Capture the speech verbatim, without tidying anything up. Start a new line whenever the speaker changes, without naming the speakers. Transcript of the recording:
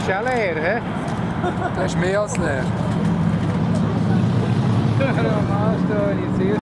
ist auch leer, hä?
Das ist mehr als leer.
Ja, Mann,